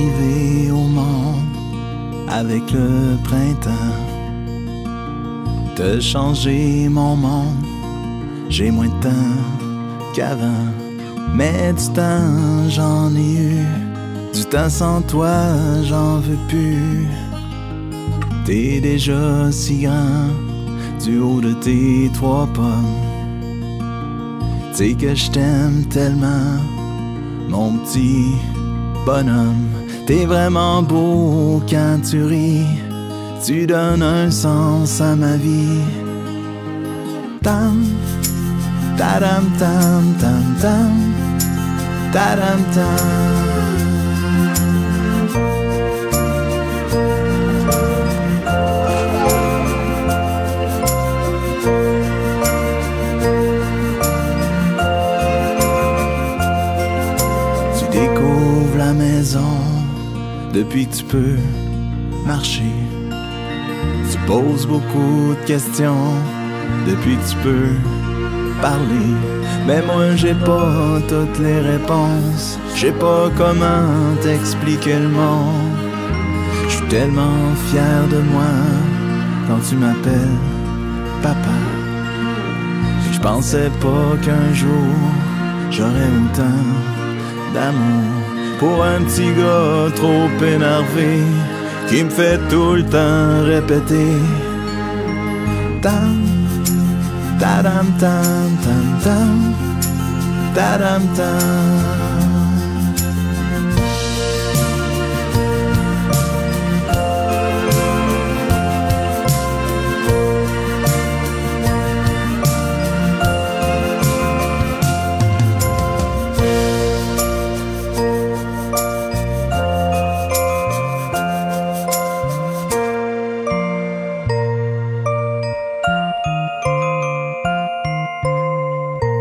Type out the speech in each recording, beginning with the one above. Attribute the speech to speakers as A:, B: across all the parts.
A: arrivé au monde avec le printemps. T'as changé mon monde, j'ai moins de temps qu'avant. Mais du temps j'en ai eu, du temps sans toi j'en veux plus. T'es déjà si grand, du haut de tes 3 pommes. T'sais que je t'aime tellement, mon petit bonhomme. T'es vraiment beau quand tu ris, tu donnes un sens à ma vie. Tam, tadam tam tam tam, tadam tam. Découvre la maison depuis que tu peux marcher. Tu poses beaucoup de questions depuis que tu peux parler. Mais moi j'ai pas toutes les réponses, je sais pas comment t'expliquer le monde. Je suis tellement fier de moi quand tu m'appelles papa. Je pensais pas qu'un jour j'aurais autant d'amour pour un petit gars trop énervé qui me fait tout le temps répéter tam, tadam tam tam tam, tadam tam.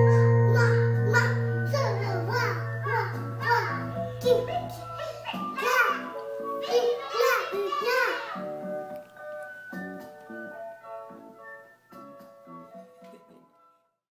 B: Keep it.